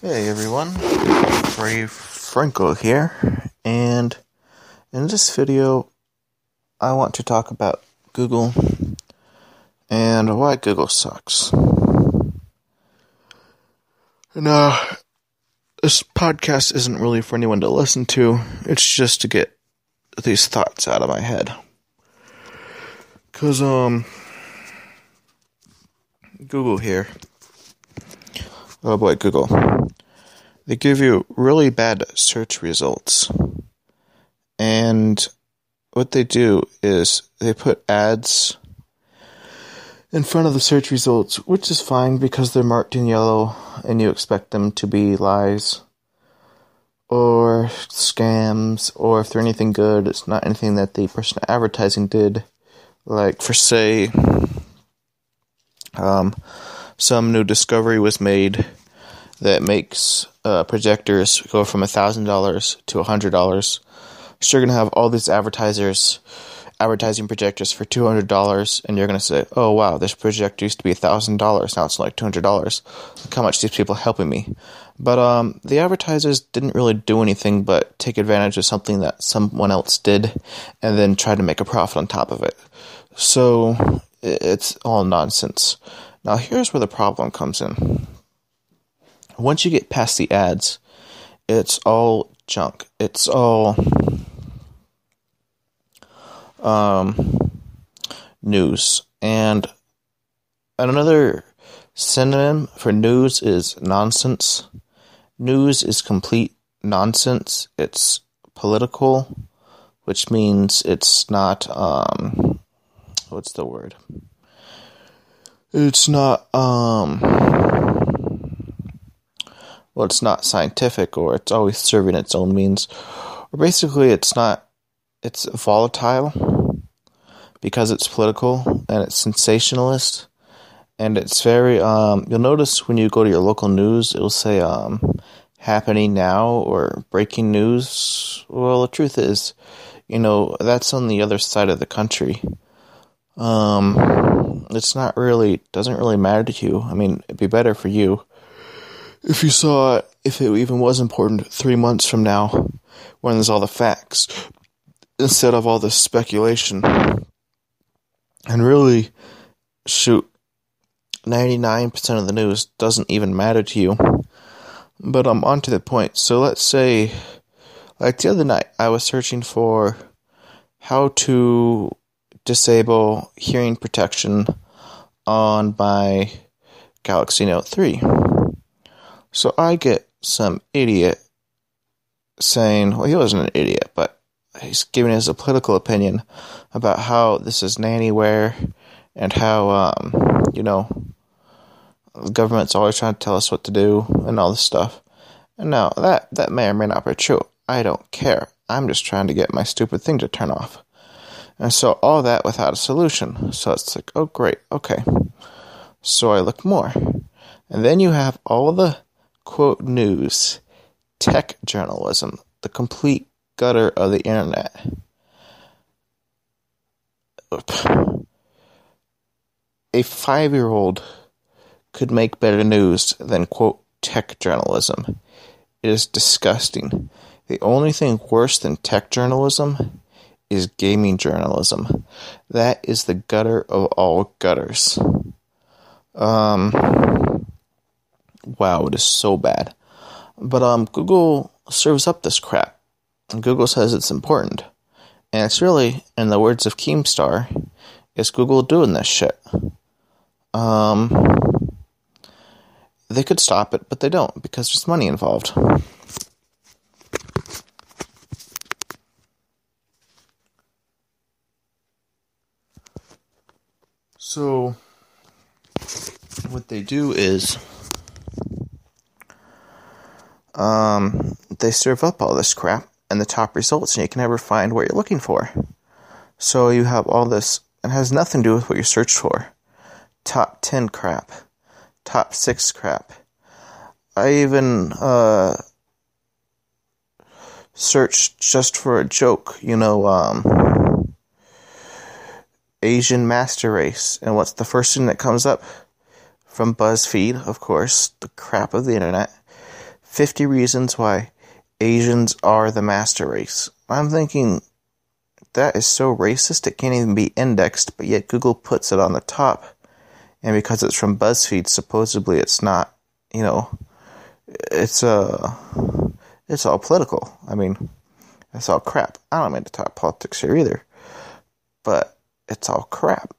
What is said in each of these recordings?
Hey everyone, Brave Franco here, and in this video I want to talk about Google and why Google sucks. Now, this podcast isn't really for anyone to listen to, it's just to get these thoughts out of my head. Cause, Google here. Oh boy, Google. They give you really bad search results. And what they do is they put ads in front of the search results, which is fine because they're marked in yellow and you expect them to be lies or scams, or if they're anything good, it's not anything that the person advertising did. Like, for say, some new discovery was made that makes projectors go from $1,000 to $100. So you're going to have all these advertisers advertising projectors for $200, and you're going to say, oh wow, this projector used to be $1,000, now it's like $200. Look how much these people are helping me. But the advertisers didn't really do anything but take advantage of something that someone else did and then try to make a profit on top of it. So it's all nonsense. Now here's where the problem comes in. Once you get past the ads, it's all junk. It's all news. And another synonym for news is nonsense. News is complete nonsense. It's political, which means it's not, what's the word? It's not, well, it's not scientific, or it's always serving its own means. Or basically, it's volatile because it's political and it's sensationalist. And it's very, you'll notice when you go to your local news, it'll say, happening now or breaking news. Well, the truth is, that's on the other side of the country. It's not really, doesn't really matter to you. I mean, it'd be better for you if you saw it, if it even was important 3 months from now, when there's all the facts, instead of all this speculation. And really, 99% of the news doesn't even matter to you. But I'm on to the point. So let's say, like the other night, I was searching for how to disable hearing protection on my Galaxy Note 3. So I get some idiot saying, well, he wasn't an idiot, but he's giving us a political opinion about how this is nannyware and how, the government's always trying to tell us what to do and all this stuff. And now, that may or may not be true. I don't care. I'm just trying to get my stupid thing to turn off. And so all that without a solution. So it's like, oh great, okay. So I look more. And then you have all the, quote, news, tech journalism, the complete gutter of the internet. A 5-year-old could make better news than, quote, tech journalism. It is disgusting. The only thing worse than tech journalism is gaming journalism. That is the gutter of all gutters. Wow, it is so bad. But Google serves up this crap. And Google says it's important. And it's really, in the words of Keemstar, is Google doing this shit. They could stop it, but they don't, because there's money involved. So, what they do is, they serve up all this crap and the top results, and you can never find what you're looking for. So you have all this, and it has nothing to do with what you searched for. Top 10 crap. Top 6 crap. I even searched just for a joke, Asian master race. And what's the first thing that comes up? From BuzzFeed, of course, the crap of the internet. 50 reasons why Asians are the master race. I'm thinking, that is so racist it can't even be indexed, but yet Google puts it on the top. And because it's from BuzzFeed, supposedly it's not, it's all political. I mean, it's all crap. I don't mean to talk politics here either, but it's all crap.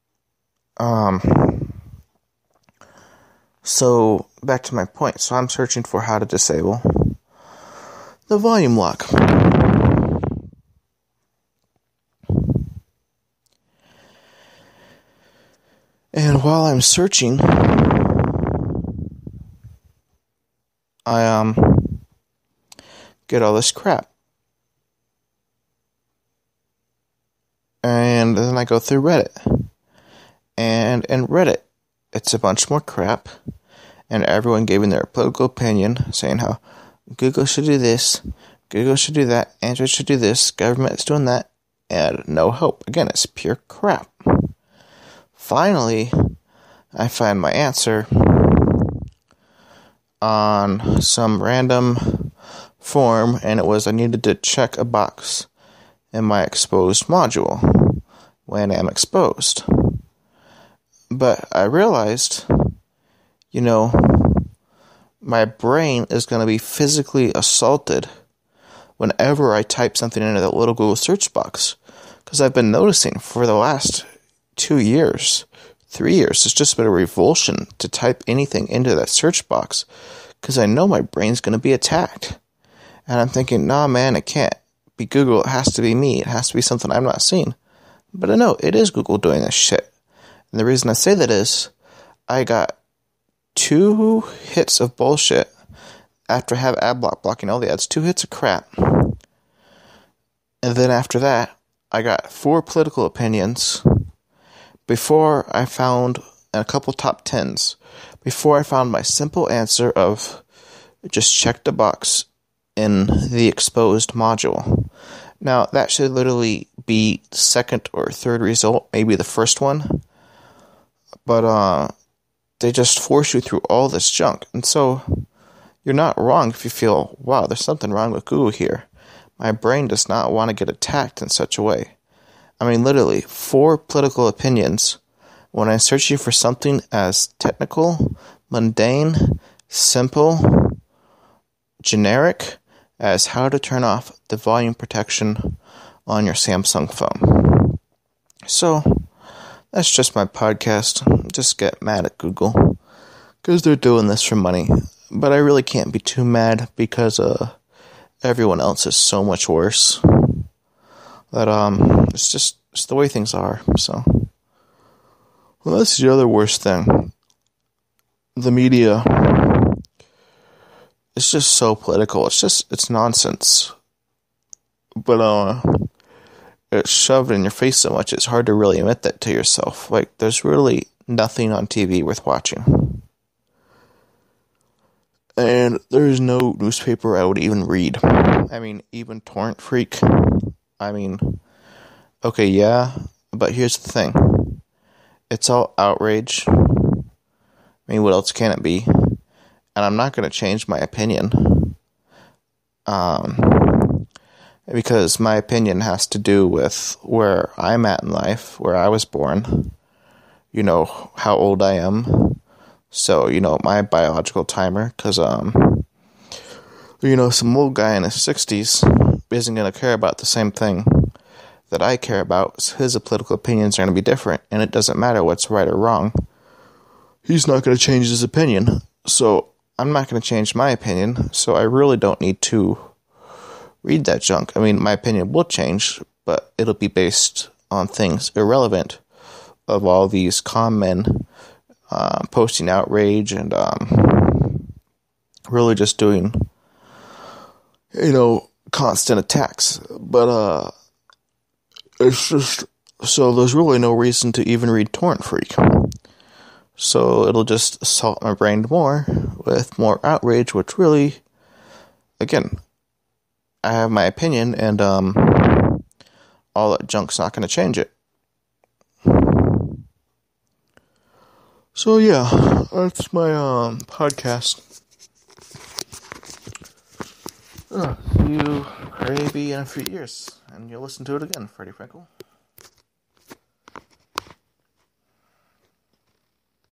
So back to my point. So I'm searching for how to disable the volume lock. And while I'm searching, I get all this crap. And then I go through Reddit. And in Reddit, it's a bunch more crap. And everyone giving their political opinion, saying how Google should do this, Google should do that, Android should do this, government is doing that, and no help. Again, it's pure crap. Finally, I find my answer on some random form, and it was I needed to check a box in my exposed module when I'm exposed. But I realized, my brain is going to be physically assaulted whenever I type something into that little Google search box. Because I've been noticing for the last 2 years, 3 years, it's just been a revulsion to type anything into that search box. Because I know my brain's going to be attacked. And I'm thinking, nah, man, it can't be Google. It has to be me. It has to be something I'm not seeing. But I know it is Google doing this shit. And the reason I say that is I got 2 hits of bullshit after I have ad block blocking all the ads. 2 hits of crap. And then after that, I got 4 political opinions before I found a couple top 10s. Before I found my simple answer of just check the box in the exposed module. Now, that should literally be the second or third result, maybe the first one. But they just force you through all this junk. And so you're not wrong if you feel, wow, there's something wrong with Google here. My brain does not want to get attacked in such a way. I mean, literally, 4 political opinions when I'm searching for something as technical, mundane, simple, generic as how to turn off the volume protection on your Samsung phone. So, that's just my podcast. Just get mad at Google because they're doing this for money. But I really can't be too mad because everyone else is so much worse. That it's the way things are. So, well, that's the other worst thing. The media. It's just so political. It's nonsense. But it's shoved in your face so much, it's hard to really admit that to yourself. Like, there's really nothing on TV worth watching. And there's no newspaper I would even read. I mean, even Torrent Freak. I mean, okay, yeah, but here's the thing. It's all outrage. I mean, what else can it be? And I'm not going to change my opinion. Because my opinion has to do with where I'm at in life, where I was born, how old I am. So, my biological timer, because, some old guy in his 60s isn't going to care about the same thing that I care about. So his political opinions are going to be different, and it doesn't matter what's right or wrong. He's not going to change his opinion, so I'm not going to change my opinion, so I really don't need to read that junk. I mean, my opinion will change, but it'll be based on things irrelevant of all these con men posting outrage and really just doing, constant attacks. But it's just, so there's really no reason to even read Torrent Freak. So it'll just assault my brain more with more outrage, which really, again, I have my opinion, and all that junk's not going to change it. So yeah, that's my podcast. See you maybe in a few years, and you'll listen to it again, Freddie Frankel.